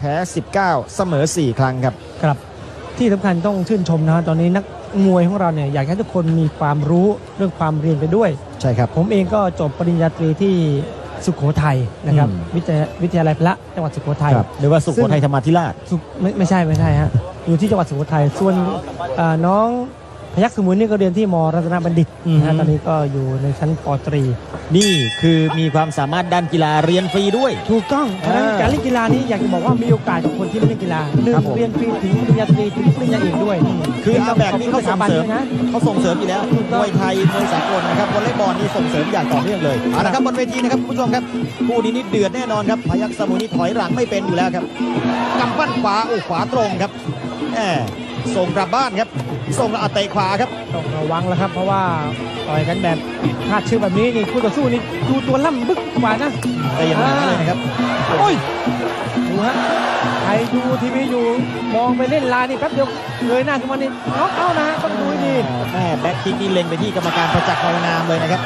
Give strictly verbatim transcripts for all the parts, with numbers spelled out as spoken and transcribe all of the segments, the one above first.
พ้สิบเก้าเสมอสี่ครั้งครับครับที่สำคัญต้องชื่นชมนะตอนนี้นักมวยของเราเนี่ยอยากให้ทุกคนมีความรู้เรื่องความเรียนไปด้วยใช่ครับผมเองก็จบปริญญาตรีที่สุโขทัยนะครับวิทยาวิทยาลัยพระจังหวัดสุโขทัยหรือว่าสุโขทัยธรรมาธิราชไม่ไม่ใช่ไม่ใช่ฮะอยู่ที่จังหวัดสุโขทัยส่วนน้องพยัคฆ์สมุนนี่ก็เรียนที่มรัตนบัณฑิตนะตอนนี้ก็อยู่ในชั้นป.ตรีนี่คือมีความสามารถด้านกีฬาเรียนฟรีด้วยถูกต้องเพราะฉะนั้นการเล่นกีฬานี้อยากจะบอกว่ามีโอกาสกับคนที่ไม่เล่นกีฬาหนึ่งเรียนฟรีถึงปริญญาตรีถึงปริญญาเอกด้วยคืออาแบบนี้เขาส่งเสริมนะเขาส่งเสริมอยู่แล้วมวยไทยมวยสากลนะครับวอลเลย์บอลนี่ส่งเสริมอย่างต่อเนื่องเลยเอาละครับบนเวทีนะครับผู้ชมครับคู่นี้นี่เดือดแน่นอนครับพยัคฆ์สมุนนี่ถอยหลังไม่เป็นอยู่แล้วครับกำปั้นขวาโอ้ขวาตรงครับแหมส่งกลับบ้านครับส่งแล้วเตะขวาครับต้องระวังแล้วครับเพราะว่าต่อยกันแบบคาดชื่อแบบนี้นี่คู่ต่อสู้นี่ดูตัวล่ำบึกกว่านะแต่ยังไงเลยนะครับโอ้ยดูฮะใครดูทีวีอยู่มองไปเล่นลายนี่แป๊บเดียวเลยหน้าขึ้นมานี่น็อกเอานะฮะต้องดูดีแม่แบ็คคิกนี่เล็งไปที่กรรมการประจักษ์เงางามเลยนะครับ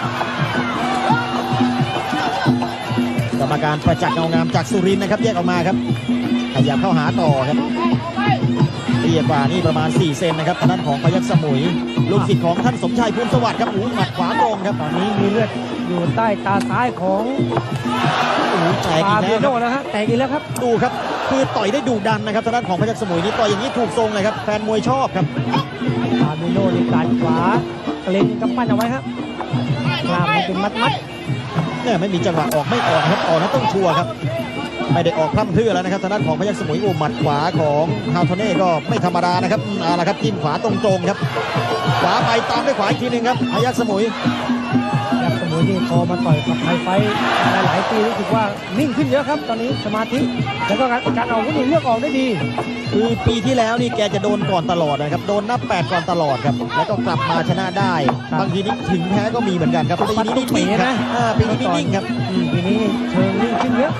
กรรมการประจักษ์เงางามจากสุรินทร์นะครับแยกออกมาครับขยับเข้าหาต่อครับเตี้ยกว่านี่ประมาณสี่เซนนะครับทางด้านของพยัคฆ์สมุยลูกศิษย์ของท่านสมชายภูลสวัสดิ์ครับหูหมัดขวาตรงครับตอนนี้มีเลือดอยู่ใต้ตาซ้ายของแตกอีกแล้วนะฮะแตกอีกแล้วครับดูครับคือต่อยได้ดุดันนะครับทางด้านของพยัคฆ์สมุยนี่ต่อยอย่างนี้ถูกทรงเลยครับแฟนมวยชอบครับฟาบิโน่นี่การขวาเล็งกำปั้นเอาไว้ครับกล้ามมันเป็นมัดมัดเนี่ยไม่มีจังหวะออกไม่ออกครับออกนั้นต้องชัวร์ครับไม่ได้ออกพร่ำเพรื่อแล้วนะครับทางด้านของพยัคฆ์สมุยอุหมัดขวาของฮาวทเน่ก็ไม่ธรรมดานะครับเอาละครับจิ้มขวาตรงๆครับขวาไปตามด้วยขวาอีกทีหนึ่งครับพยัคฆ์สมุยพยัคฆ์สมุยนี่พอมาต่อยกับไทยไฟหลายๆปีรู้สึกว่านิ่งขึ้นเยอะครับตอนนี้สมาธิแล้วก็การออกก็เลือกออกได้ดีคือปีที่แล้วนี่แกจะโดนก่อนตลอดนะครับโดนนับแปดก่อนตลอดครับแล้วก็กลับมาชนะได้บางทีนี่ถึงแพ้ก็มีเหมือนกันครับปีนี้นิ่งนะปีนี้นิ่งครับปีนี้เชิงนิ่งขึ้นเยอะ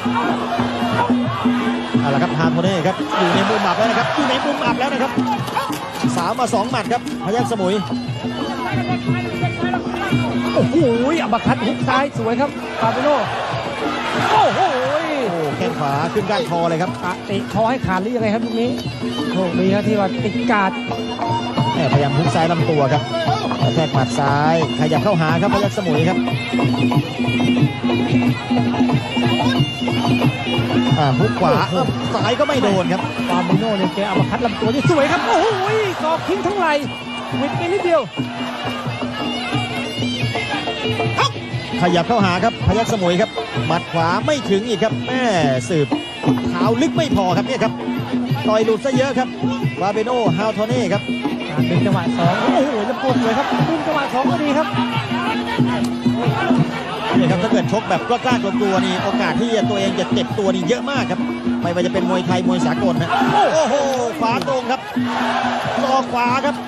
เอาละครับฮาร์โมเน่ครับอยู่ในมุมอับแล้วนะครับอยู่ในมุมอับแล้วนะครับสาวมาสองหมัดครับพยัคฆ์สมุยโอ้โหอัปคัตฮุกซ้ายสวยครับฟาบิโน่โอ้โหแข้งขวาขึ้นก้านคอเลยครับเตะคอให้ขาดหรือยังไงครับลูกนี้โชคดีครับที่ว่าติดกาดพยายามฮุกซ้ายลำตัวครับแทกหมัดซ้ายขยับเข้าหาครับพยัคฆ์สมุยครับฮุกขวาซ้ายก็ไม่โดนครับฟาบิโน่เนี่ยแกอัปคัตลำตัวนี่สวยครับโอ้โหศอกทิ้งทั้งไหล่วิดไปนิดเดียวขยับเข้าหาครับพยัคฆ์สมุยครับหมัดขวาไม่ถึงอีกครับแม่สืบเท้าลึกไม่พอครับเนี่ยครับต่อยหลุดซะเยอะครับวาเบโนฮาวทเน่ครับการดึงจังหวะสองโอ้โหจะปุ่มเลยครับดึงจังหวะสองก็ดีครับนี่ครับถ้าเกิดชกแบบกล้าๆตัวตัวนี่โอกาสที่ตัวเองจะเจ็บตัวนี่เยอะมากครับไม่ว่าจะเป็นมวยไทยมวยสากลนะโอ้โหขวาตรงครับศอกขวาครับ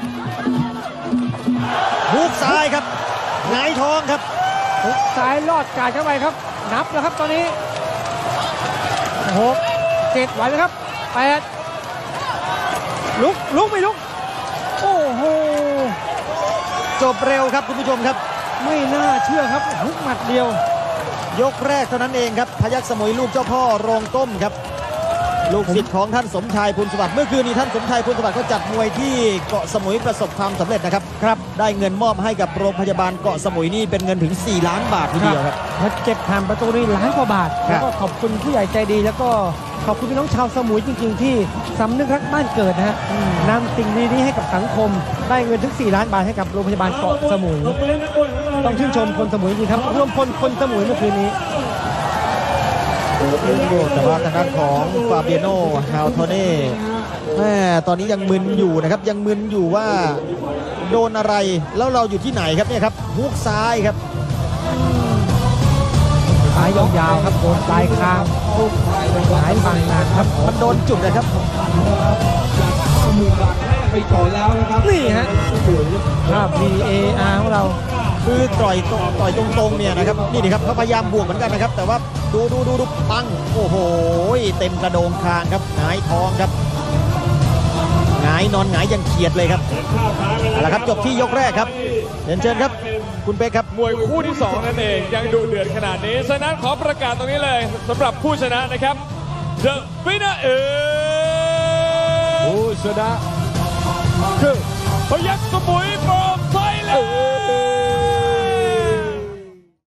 ฮุกซ้ายครับหงายท้องครับฮุกซ้ายลอดกาดเข้าไปครับนับแล้วครับตอนนี้หกเจ็ดไหวไหมครับแปดลุกลุกไม่ลุกโอ้โหจบเร็วครับคุณผู้ชมครับไม่น่าเชื่อครับฮุกหมัดเดียวยกแรกเท่านั้นเองครับพยัคฆ์สมุยลูกเจ้าพ่อโรงต้มครับลูกศิษย์ของท่านสมชายภูลสวัสดิ์เมื่อคืนนี้ท่านสมชายภูลสวัสดิ์เขาจัดมวยที่เกาะสมุยประสบความสำเร็จนะครับครับได้เงินมอบให้กับโรงพยาบาลเกาะสมุยนี่เป็นเงินถึงสี่ล้านบาททีเดียวครับเก็บทำประตูนี่ล้านกว่าบาทแล้วก็ขอบคุณผู้ใหญ่ใจดีแล้วก็ขอบคุณพี่น้องชาวสมุยจริงๆที่สำนึกรักบ้านเกิดนะฮะนำสิ่งดีๆให้กับสังคมได้เงินถึงสี่ล้านบาทให้กับโรงพยาบาลเกาะสมุยต้องชื่นชมคนสมุยจริงครับร่วมพลคนสมุยเมื่อคืนนี้แต่ว่าทางด้านของฟาเบียโนฮาวทเน่แม่ตอนนี้ยังมึนอยู่นะครับยังมึนอยู่ว่าโดนอะไรแล้วเราอยู่ที่ไหนครับเนี่ยครับฮุกซ้ายครับซ้ายยาวๆครับโดนปลายคางหายบางนาครับมันโดนจุดนะครับนี่ฮะภาพ วี เอ อาร์ ของเราคือต่อยต่อยตรงๆเนี่ยนะครับนี่นี่ครับเขาพยายามบวกเหมือนกันนะครับแต่ว่าดูดูดูดูปังโอ้โหเต็มกระโดงคางครับหงายท้องครับหงายนอนหงายยังเขียดเลยครับเอาละครับจบที่ยกแรกครับเรียนเชิญครับคุณเป๊กครับมวยคู่ที่สองนั่นเองยังดุเดือดขนาดนี้ฉะนั้นขอประกาศตรงนี้เลยสำหรับผู้ชนะนะครับ The winner is ผู้ชนะคือพยัคฆ์สมุย